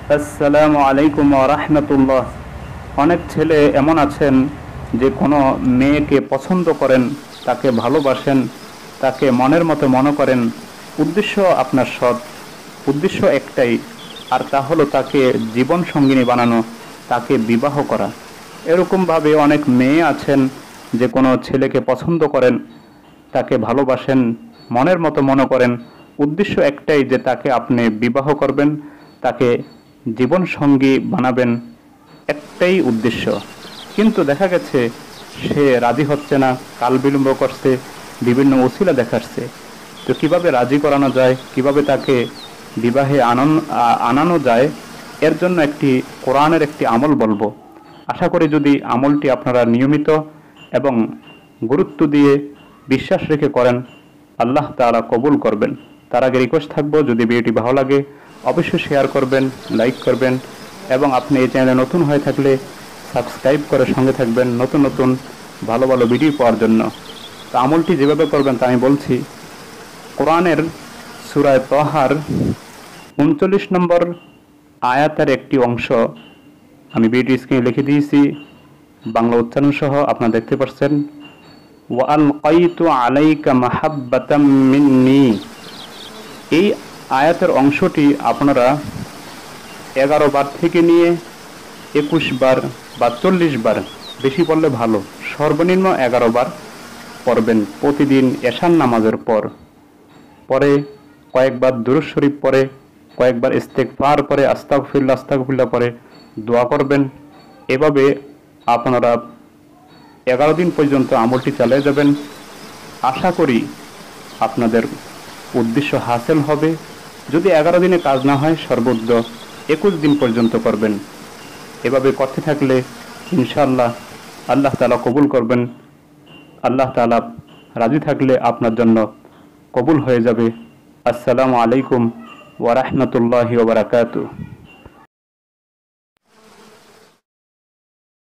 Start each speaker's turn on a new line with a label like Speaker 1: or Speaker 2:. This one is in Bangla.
Speaker 1: আসসালামু আলাইকুম ওয়া রাহমাতুল্লাহ। অনেক ছেলে এমন আছেন যে কোনো মেয়েকে পছন্দ করেন, তাকে ভালোবাসেন, তাকে মনের মতো মনে করেন। উদ্দেশ্য আপনার সৎ, উদ্দেশ্য একটাই, আর তা হলো তাকে জীবন সঙ্গিনী বানানো, তাকে বিবাহ করা। এরকমভাবে অনেক মেয়ে আছেন যে কোনো ছেলেকে পছন্দ করেন, তাকে ভালোবাসেন, মনের মতো মনে করেন। উদ্দেশ্য একটাই যে তাকে আপনি বিবাহ করবেন, তাকে জীবন সঙ্গী বানাবেন, একটাই উদ্দেশ্য। কিন্তু দেখা গেছে সে রাজি হচ্ছে না, কাল বিলম্ব করছে, বিভিন্ন ওসিলা দেখাচ্ছে। তো কিভাবে রাজি করানো যায়, কিভাবে তাকে বিবাহে আনানো যায়, এর জন্য একটি কোরআনের একটি আমল বলবো। আশা করি যদি আমলটি আপনারা নিয়মিত এবং গুরুত্ব দিয়ে বিশ্বাস রেখে করেন, আল্লাহ তাআলা কবুল করবেন। তার আগে রিকোয়েস্ট থাকবো, যদি ভিডিওটি ভালো লাগে অবশ্যই শেয়ার করবেন, লাইক করবেন, এবং আপনি এই চ্যানেলে নতুন হয়ে থাকলে সাবস্ক্রাইব করে সঙ্গে থাকবেন নতুন নতুন ভালো ভালো ভিডিও পাওয়ার জন্য। তো আমলটি যেভাবে করবেন তা আমি বলছি। কোরআনের সূরা তাহার ৩৯ নম্বর আয়াতের একটি অংশ আমি ভিডিও স্ক্রিনে লিখে দিয়েছি, বাংলা উচ্চারণ সহ আপনারা দেখতে পাচ্ছেন। ওয়ালকাইতু আলাইকা মাহাব্বাতাম মিন্নি। এই আয়াতের অংশটি আপনারা 11 বার থেকে নিয়ে 21 বার বা 40 বার, বেশি পড়লে ভালো, সর্বনিম্ন 11 বার পড়বেন প্রতিদিন এশার নামাজের পর। পরে কয়েকবার দুরূদ শরীফ পরে, কয়েকবার ইস্তেগফার পরে, আস্তাগফিরুল্লাহ আস্তাগফিরুল্লাহ পরে দোয়া করবেন। এভাবে আপনারা 11 দিন পর্যন্ত আমলটি চালিয়ে যাবেন। আশা করি আপনাদের উদ্দেশ্য হাসিল হবে। যদি 11 দিনে কাজ না হয় সর্বোচ্চ 21 দিন পর্যন্ত করবেন। এভাবে করতে থাকলে ইনশাআল্লাহ আল্লাহ তাআলা কবুল করবেন। আল্লাহ তাআলা রাজি থাকলে আপনার জন্য কবুল হয়ে যাবে। আসসালামু আলাইকুম ওয়া রাহমাতুল্লাহি ওয়া বারাকাতুহু।